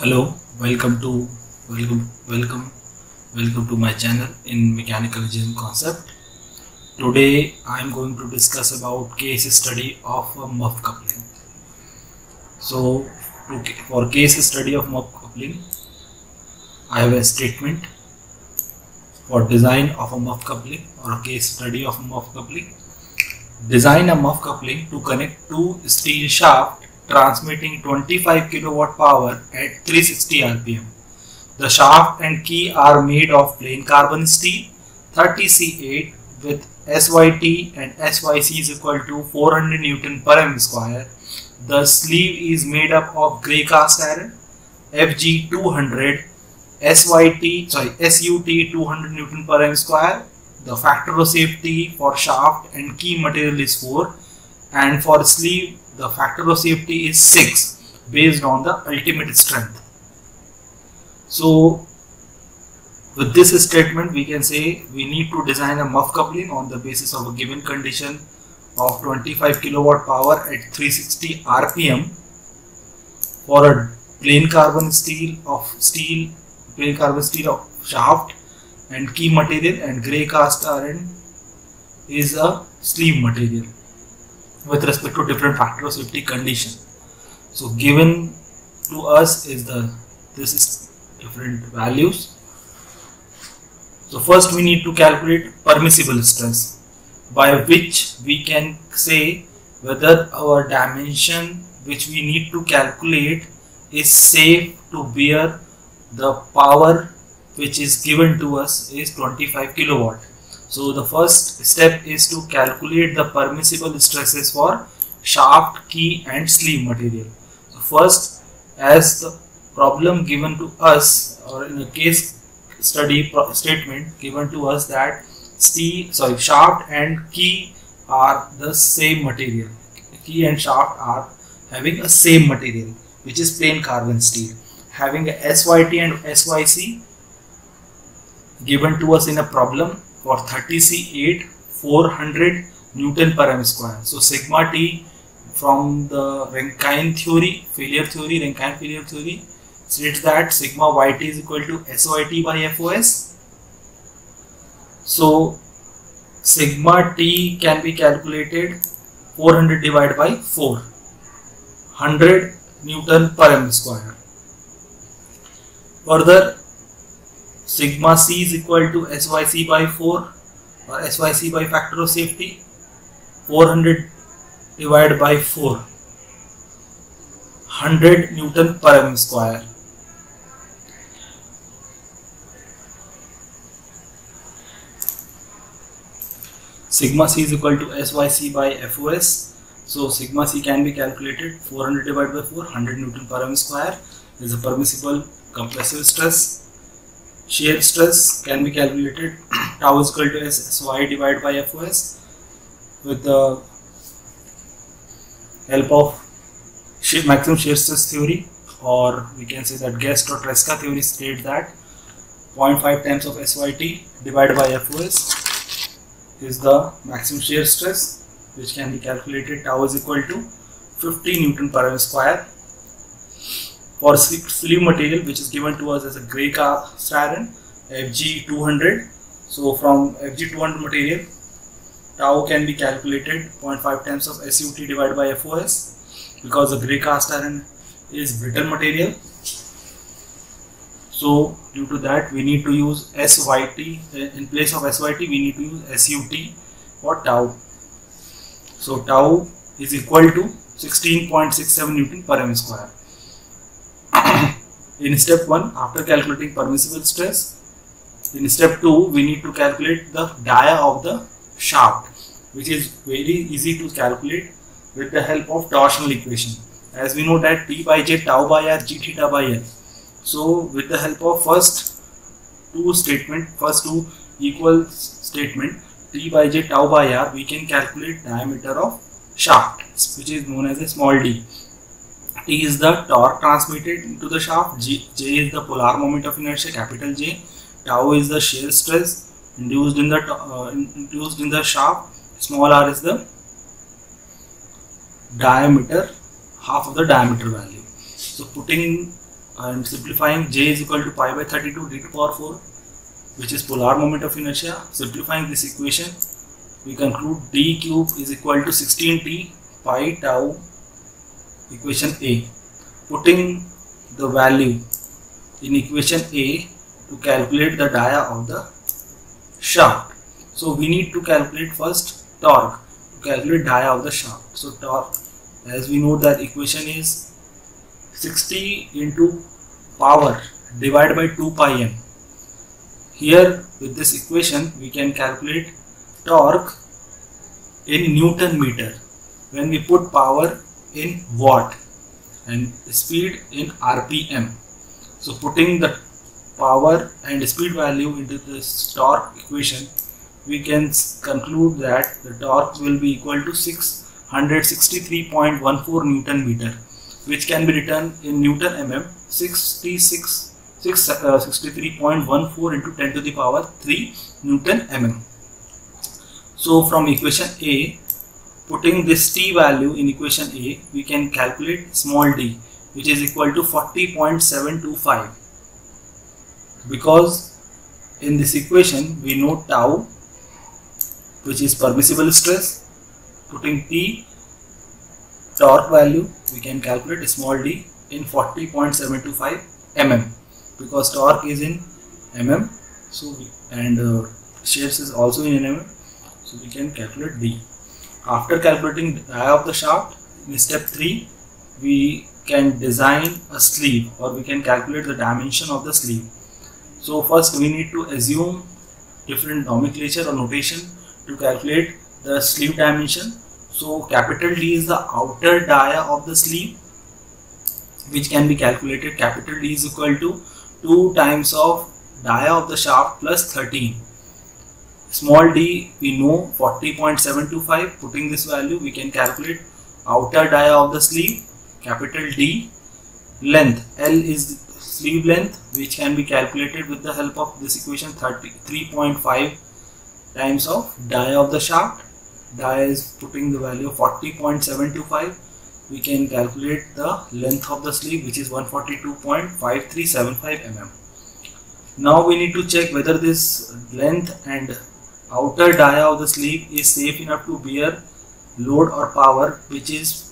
Hello, welcome to my channel in mechanical engineering concept. Today I am going to discuss about case study of a muff coupling. So for case study of muff coupling, I have a statement for design of a muff coupling or a case study of a muff coupling. Design a muff coupling to connect two steel shafts transmitting 25 kilowatt power at 360 rpm. The shaft and key are made of plain carbon steel 30C8 with SYT and SYC is equal to 400 Newton per m square. The sleeve is made up of grey cast iron FG 200 SUT 200 Newton per m square. The factor of safety for shaft and key material is 4, and for sleeve the factor of safety is 6 based on the ultimate strength. So with this statement we can say we need to design a muff coupling on the basis of a given condition of 25 kilowatt power at 360 rpm for a plain carbon steel of shaft and key material, and grey cast iron is a sleeve material with respect to different factor of safety condition. So given to us is this is different values. So first we need to calculate permissible stress, by which we can say whether our dimension which we need to calculate is safe to bear the power which is given to us is 25 kilowatt. So the first step is to calculate the permissible stresses for shaft, key and sleeve material. So first, as the problem given to us, or in a case study statement given to us, that shaft and key are the same material. Key and shaft are having a same material, which is plain carbon steel, having a SYT and SYC given to us in a problem for 30C8 400 Newton per m square. So sigma T from the Rankine failure theory states that sigma YT is equal to SOIT by FOS. So sigma T can be calculated 400 divided by 4, 100 Newton per m square. Further, sigma C is equal to SYC by 4 or SYC by factor of safety, 400 divided by 4, 100 Newton per m square. Sigma C is equal to SYC by FOS. So sigma C can be calculated 400 divided by 4, 100 Newton per m square is a permissible compressive stress. Shear stress can be calculated tau is equal to SY divided by FOS with the help of maximum shear stress theory, or we can say that Guest or Tresca theory states that 0.5 times of SYT divided by FOS is the maximum shear stress, which can be calculated tau is equal to 50 Newton per m square. For sleeve material, which is given to us as a grey cast iron FG 200, so from FG 200 material tau can be calculated 0.5 times of SUT divided by FOS, because the grey cast iron is brittle material. So due to that we need to use SYT, in place of SYT we need to use SUT for tau. So tau is equal to 16.67 Newton per m square. In step 1, after calculating permissible stress, in step 2 we need to calculate the dia of the shaft, which is very easy to calculate with the help of torsional equation, as we know that T by J tau by R G theta by L. So with the help of first two equal statement T by J tau by R, we can calculate diameter of shaft, which is known as a small d. T is the torque transmitted into the shaft, J is the polar moment of inertia, capital J, tau is the shear stress induced in the shaft, small r is the diameter, half of the diameter value. So putting and simplifying, J is equal to pi by 32 d to the power 4, which is polar moment of inertia. Simplifying this equation, we conclude d cube is equal to 16t pi tau, equation A. Putting the value in equation A to calculate the dia of the shaft. So we need to calculate first torque to calculate dia of the shaft. So torque, as we know that equation is 60 into power divided by 2 pi m. Here with this equation we can calculate torque in Newton meter when we put power in watt and speed in RPM. So putting the power and speed value into this torque equation, we can conclude that the torque will be equal to 663.14 Newton meter, which can be written in Newton mm, 663.14 into 10 to the power 3 Newton mm. So from equation A, putting this t value in equation A, we can calculate small d, which is equal to 40.725, because in this equation we know tau, which is permissible stress. Putting t torque value, we can calculate small d in 40.725 mm, because torque is in mm, so shears is also in mm, so we can calculate d. After calculating dia of the shaft, in step 3 we can design a sleeve, or we can calculate the dimension of the sleeve. So first we need to assume different nomenclature or notation to calculate the sleeve dimension. So capital D is the outer dia of the sleeve, which can be calculated. Capital D is equal to 2 times of dia of the shaft plus 13. Small d we know 40.725. Putting this value, we can calculate outer dia of the sleeve. Capital D, length L is sleeve length, which can be calculated with the help of this equation, 3.5 times of dia of the shaft. Dia is putting the value of 40.725. We can calculate the length of the sleeve, which is 142.5375 mm. Now we need to check whether this length and outer dia of the sleeve is safe enough to bear load or power which is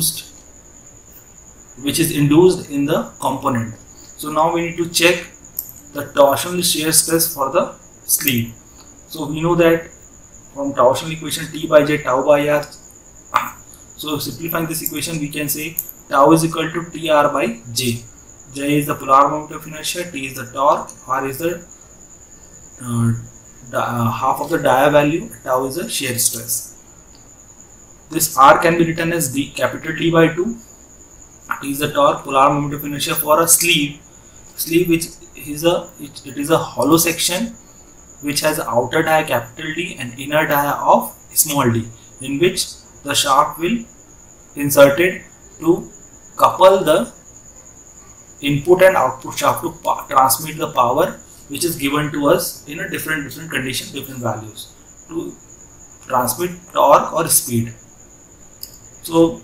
induced in the component. So now we need to check the torsional shear stress for the sleeve. So we know that from torsional equation, T by J tau by R. So simplifying this equation, we can say tau is equal to TR by J. J is the polar moment of inertia, T is the torque, R is the half of the dia value, tau is the shear stress. This R can be written as D, capital T by 2. T is the torque, polar moment of inertia for a sleeve. Sleeve which is a hollow section which has outer dia capital D and inner dia of small d, in which the shaft will inserted to couple the input and output shaft to transmit the power which is given to us in a different condition, different values, to transmit torque or speed. So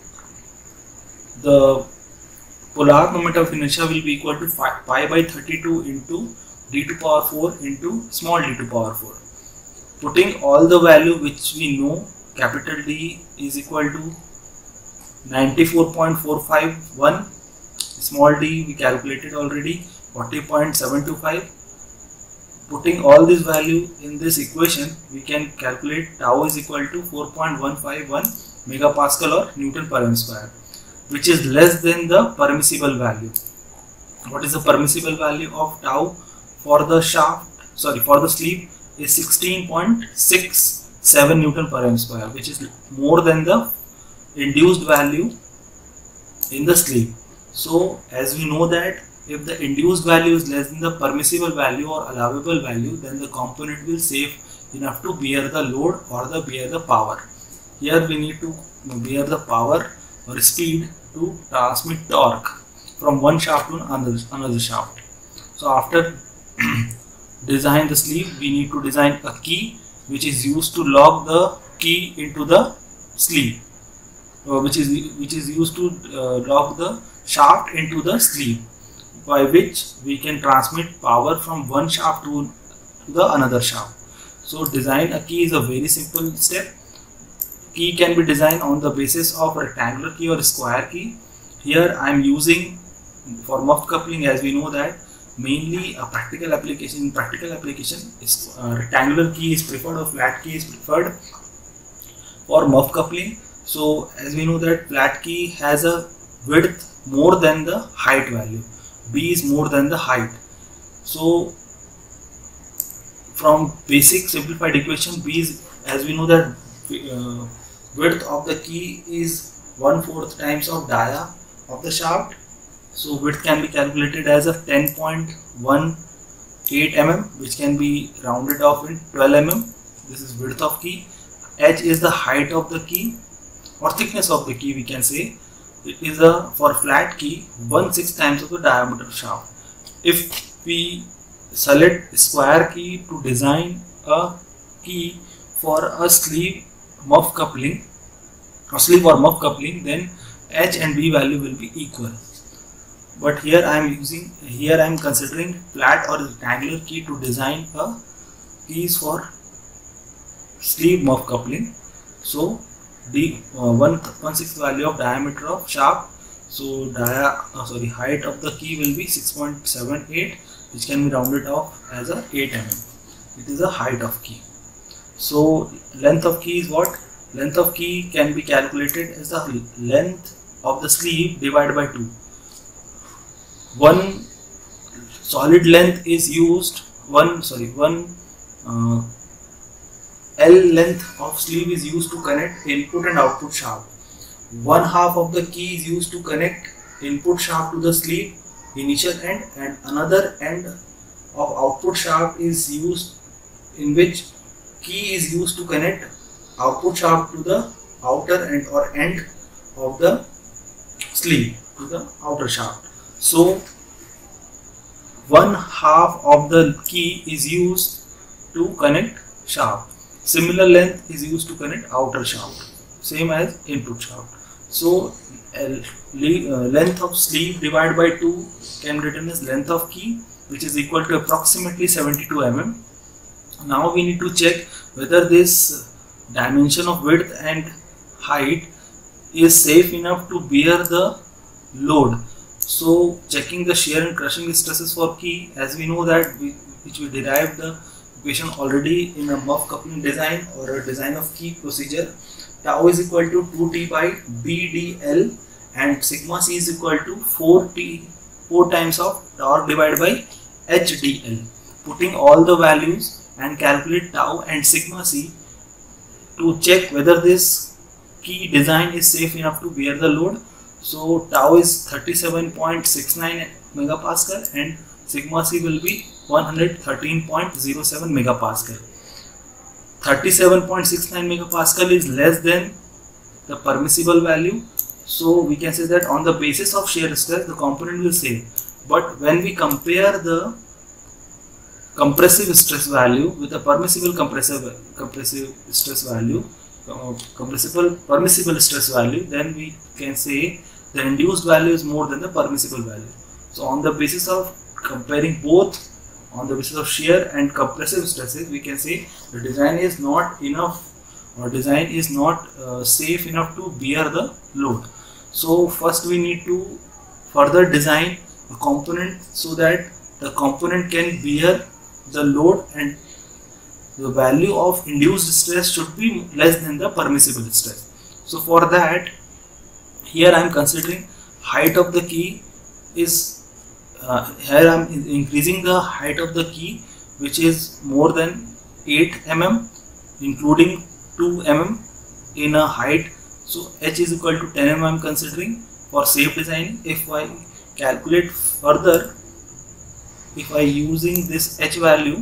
the polar moment of inertia will be equal to pi by 32 into d to the power 4 into small d to the power 4. Putting all the value which we know, capital D is equal to 94.451, small d we calculated already 40.725. Putting all this value in this equation, we can calculate tau is equal to 4.151 megapascal or Newton per m square, which is less than the permissible value. What is the permissible value of tau for the for the sleeve is 16.67 Newton per m square, which is more than the induced value in the sleeve. So as we know that if the induced value is less than the permissible value or allowable value, then the component will safe enough to bear the load or bear the power. Here we need to bear the power or speed to transmit torque from one shaft to another shaft. So after design the sleeve, we need to design a key which is used to lock the key into the sleeve, which is used to lock the shaft into the sleeve. by which we can transmit power from one shaft to the another shaft. So design a key is a very simple step. Key can be designed on the basis of a rectangular key or a square key. Here I am using for muff coupling, as we know that mainly a practical application. In practical application, is rectangular key is preferred or flat key is preferred for muff coupling. So as we know that flat key has a width more than the height value. B is more than the height. So from basic simplified equation, B is, as we know that width of the key is 1/4 times of dia of the shaft. So width can be calculated as a 10.18 mm, which can be rounded off in 12 mm. This is width of key. H is the height of the key or thickness of the key, we can say. It is a, for flat key, 1/6 times of the diameter shaft. If we select square key to design a key for a sleeve muff coupling or sleeve or muff coupling, then H and B value will be equal. But here I am considering flat or rectangular key to design a keys for sleeve muff coupling. So the 1/6 value of diameter of shaft. So height of the key will be 6.78, which can be rounded off as a 8 mm. It is the height of key. So length of key is what? Length of key can be calculated as the length of the sleeve divided by 2. One solid length is used. One L length of sleeve is used to connect input and output shaft. 1/2 of the key is used to connect input shaft to the sleeve initial end, and another end of output shaft is used, in which key is used to connect output shaft to the outer end or end of the sleeve to the outer shaft. So 1/2 of the key is used to connect shaft. Similar length is used to connect outer shaft, same as input shaft. So length of sleeve divided by 2 can be written as length of key, which is equal to approximately 72 mm. Now we need to check whether this dimension of width and height is safe enough to bear the load. So checking the shear and crushing stresses for key, as we know that which we derived the equation already in a muff coupling design or a design of key procedure. Tau is equal to 2T by BDL and sigma C is equal to 4 times of torque divided by HDL. Putting all the values and calculate tau and sigma C to check whether this key design is safe enough to bear the load. So tau is 37.69 megapascal and sigma C will be 113.07 megapascal. 37.69 megapascal is less than the permissible value. So we can say that on the basis of shear stress, the component will safe. But when we compare the compressive stress value with the permissible compressive stress value, permissible stress value, then we can say the induced value is more than the permissible value. So on the basis of comparing both, on the basis of shear and compressive stresses, we can say the design is not enough or design is not safe enough to bear the load. So first we need to further design a component so that the component can bear the load and the value of induced stress should be less than the permissible stress. So for that, here I am considering height of the key is here I am increasing the height of the key, which is more than 8 mm, including 2 mm in a height. So H is equal to 10 mm I am considering for safe designing. If I calculate further, if I using this H value,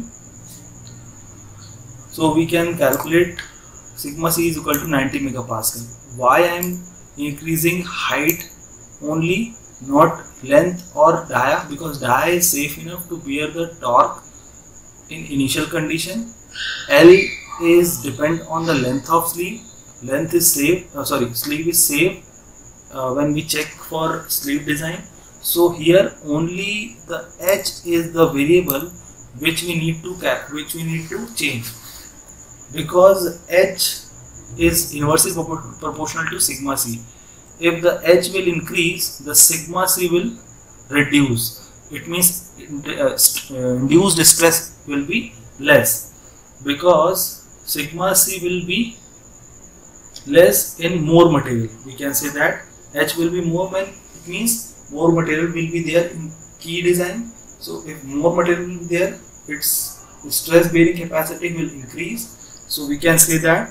so we can calculate sigma C is equal to 90 megapascal. Why I am increasing height only, not length or dia? Because dia is safe enough to bear the torque in initial condition. L is depend on the length of sleeve. Length is safe, sleeve is safe when we check for sleeve design. So here only the h is the variable which we need to change, because h is inversely proportional to sigma c. If the h will increase, the sigma c will reduce. It means induced stress will be less, because sigma c will be less in more material. We can say that h will be more when it means more material will be there in key design. So if more material will be there, its stress bearing capacity will increase. So we can say that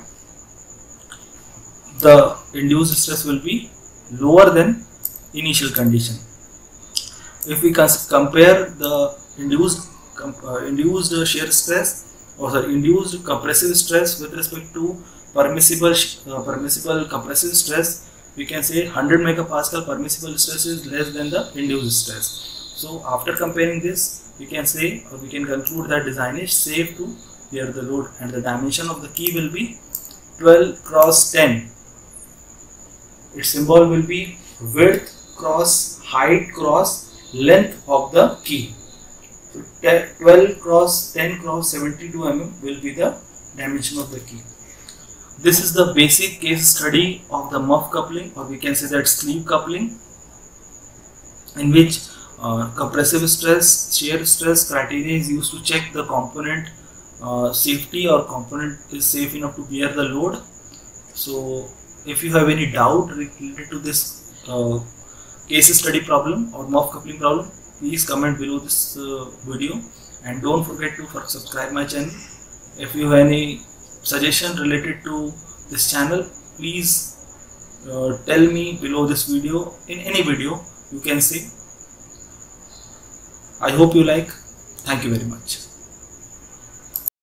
the induced stress will be lower than initial condition. If we compare the induced shear stress, or sorry, induced compressive stress with respect to permissible compressive stress, we can say 100 megapascal permissible stress is less than the induced stress. So after comparing this, we can say, or we can conclude that design is safe to bear the load, and the dimension of the key will be 12 cross 10. Its symbol will be width cross height cross length of the key. So 12 cross 10 cross 72 mm will be the dimension of the key. This is the basic case study of the Muff coupling, or we can say that sleeve coupling, in which compressive stress, shear stress criteria is used to check the component safety, or component is safe enough to bear the load. So if you have any doubt related to this case study problem or Muff coupling problem, please comment below this video, and don't forget to subscribe my channel. If you have any suggestion related to this channel, please tell me below this video, in any video you can say. I hope you like. Thank you very much.